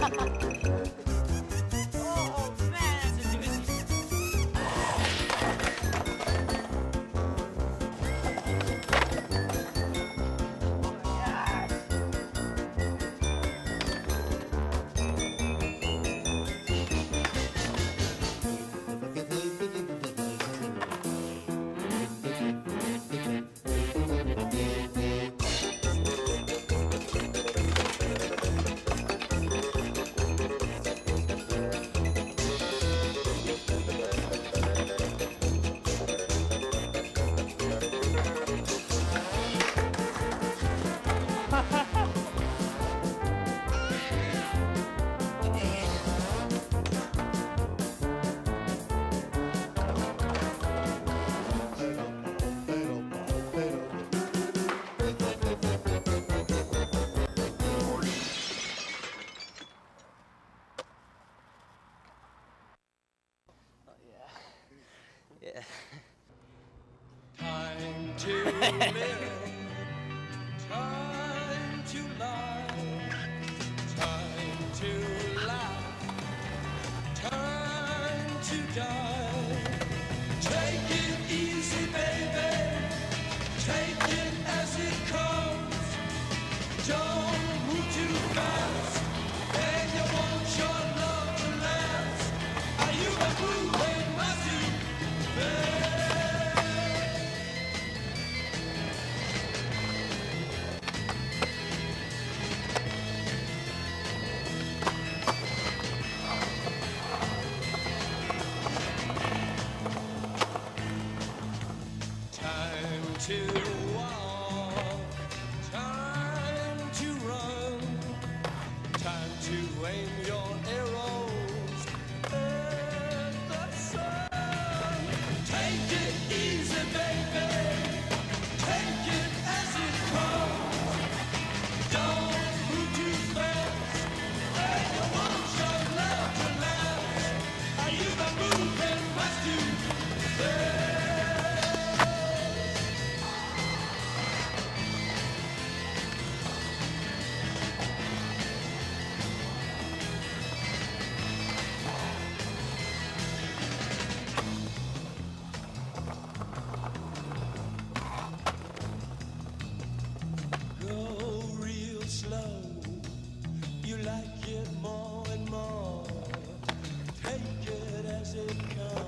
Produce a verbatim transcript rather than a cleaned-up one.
Oh, man, that's a doozy. Yeah. Time to live, time to lie, time to laugh, time to die. Take it easy, baby, take it as it comes. Don't move too fast, and you want your love to last. Are you a moving massive? Time to walk, time to run, time to aim your arrows at the sun. Take it easy, baby, take it as it comes. Don't move too fast, and you want your love to last. Are you the moving must you? Go real slow, you like it more and more. Take it as it comes.